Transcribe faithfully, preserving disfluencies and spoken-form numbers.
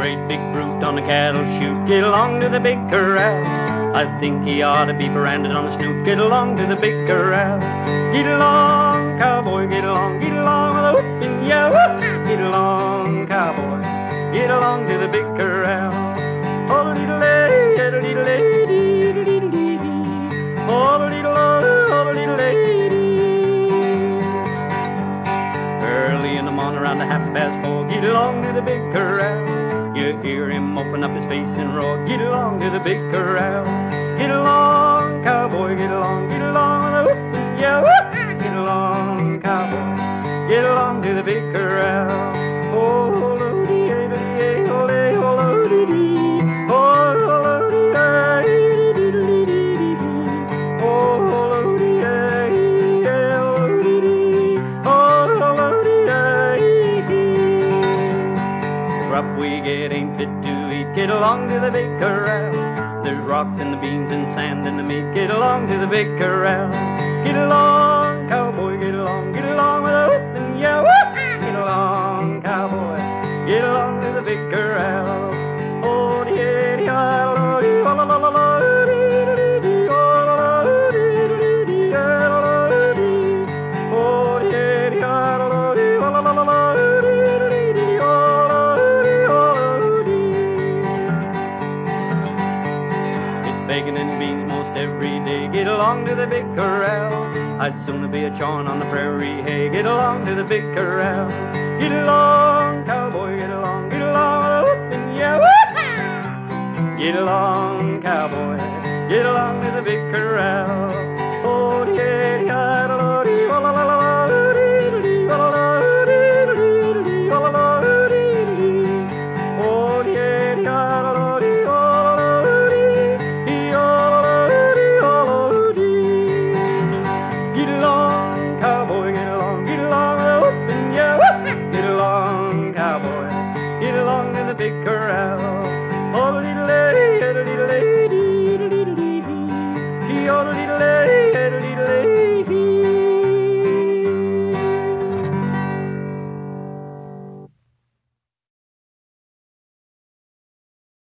great big brute on a cattle chute. Get along to the big corral. I think he ought to be branded on the snoot. Get along to the big corral. Get along, cowboy, get along, get along with a whoop and yell. Get along, cowboy, get along to the big corral. Oh, little lady, little lady, little lady, oh, little, oh, little lady. Early in the morning, around the half past four, get along to the big corral. You hear him open up his face and roar. Get along to the big corral. Get along, cowboy, get along, get along with a whoop and yell. Get along, cowboy, get along to the big corral. Oh, lo-dee, eh-dee, oh, lay, oh, lo-dee-dee. Oh, lo-dee, eh-dee-dee-dee-dee-dee. Oh, lo-dee, eh-dee, oh-dee-dee. Oh, lo-dee, eh-dee. Rough we get ain't fit to eat. Get along to the big corral. There's rocks in the beans and sand in the meat. Get along to the big corral. Get along, cowboy, get along, get along with a whoop and yell. Get along, cowboy, get along to the big corral. Oh, dee, dee, oh, dee, oh, la, la, la, la, dee, dee, dee, oh, la, la, dee, dee, dee, oh, la, dee. Oh, dee, dee, oh, la, dee, oh, la, la, la, la, dee, dee, dee, oh, la, dee, oh, la, dee. It's bacon and beans most every day. Get along to the big corral. I'd sooner be a chawing on the prairie hay. Get along to the big corral. Get along, cowboy, get along, get along, whoop and yell. Get along, cowboy, get along to the big corral. Oh, yeah, yeah, la, dee, la, la, la, la, dee, dee, la, la, dee, dee, dee, la, la, dee, dee. Oh, yeah, yeah, la, dee, la, la, dee, dee, la, la, dee, la, la, dee. Get along, cowboy, get along, get along, whoop and yell. Get along, cowboy, get along to the big corral.